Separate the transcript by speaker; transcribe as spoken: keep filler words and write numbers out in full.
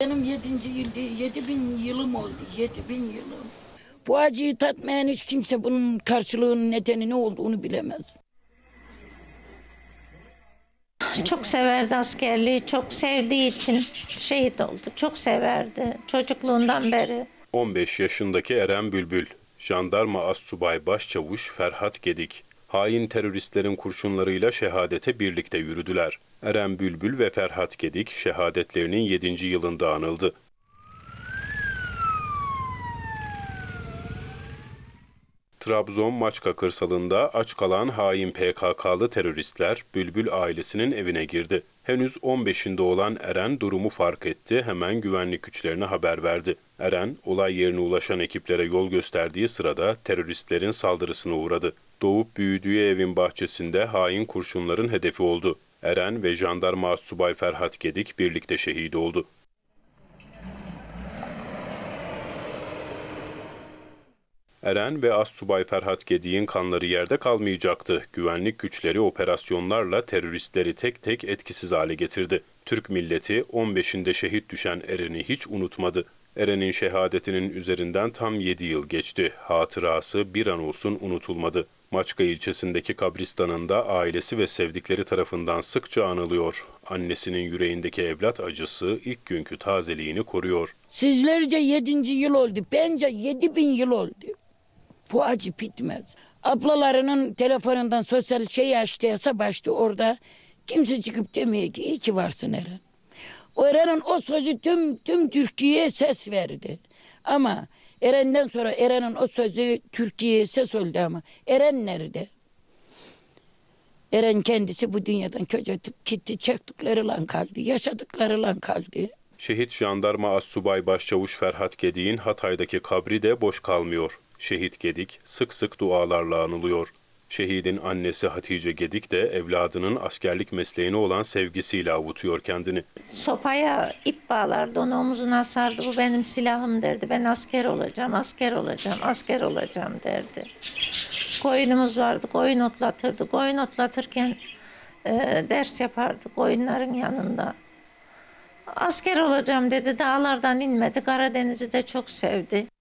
Speaker 1: Benim yedinci yıl değil, yedi bin yılım oldu, yedi bin yılım. Bu acıyı tatmayan hiç kimse bunun karşılığının nedeni ne olduğunu bilemez.
Speaker 2: Çok severdi askerliği, çok sevdiği için şehit oldu. Çok severdi çocukluğundan beri.
Speaker 3: on beş yaşındaki Eren Bülbül, jandarma astsubay başçavuş Ferhat Gedik, hain teröristlerin kurşunlarıyla şehadete birlikte yürüdüler. Eren Bülbül ve Ferhat Gedik şehadetlerinin yedinci yılında anıldı. Trabzon Maçka kırsalında aç kalan hain P K K'lı teröristler Bülbül ailesinin evine girdi. Henüz on beşinde olan Eren durumu fark etti, hemen güvenlik güçlerine haber verdi. Eren, olay yerine ulaşan ekiplere yol gösterdiği sırada teröristlerin saldırısına uğradı. Doğup büyüdüğü evin bahçesinde hain kurşunların hedefi oldu. Eren ve jandarma astsubay Ferhat Gedik birlikte şehit oldu. Eren ve astsubay Ferhat Gedik'in kanları yerde kalmayacaktı. Güvenlik güçleri operasyonlarla teröristleri tek tek etkisiz hale getirdi. Türk milleti on beşinde şehit düşen Eren'i hiç unutmadı. Eren'in şehadetinin üzerinden tam yedi yıl geçti. Hatırası bir an olsun unutulmadı. Maçka ilçesindeki kabristanında ailesi ve sevdikleri tarafından sıkça anılıyor. Annesinin yüreğindeki evlat acısı ilk günkü tazeliğini koruyor.
Speaker 1: Sizlerce yedinci yıl oldu, bence yedi bin yıl oldu. Bu acı bitmez. Ablalarının telefonundan sosyal şey açtıysa başta orada kimse çıkıp demiyor ki iyi ki varsın Eren. O Eren'in o sözü tüm, tüm Türkiye'ye ses verdi. Ama Eren'den sonra Eren'in o sözü Türkiye'ye ses oldu ama Eren nerede? Eren kendisi bu dünyadan köç atıp gitti, çektikleri kaldı, yaşadıkları kaldı.
Speaker 3: Şehit jandarma astsubay başçavuş Ferhat Gedik'in Hatay'daki kabri de boş kalmıyor. Şehit Gedik sık sık dualarla anılıyor. Şehidin annesi Hatice Gedik de evladının askerlik mesleğine olan sevgisiyle avutuyor kendini.
Speaker 2: Sopaya ip bağlardı, onu omuzuna asardı. Bu benim silahım derdi. Ben asker olacağım, asker olacağım, asker olacağım derdi. Koyunumuz vardı, koyun otlatırdı. Koyun otlatırken e, ders yapardı koyunların yanında. Asker olacağım dedi, dağlardan inmedi. Karadeniz'i de çok sevdi.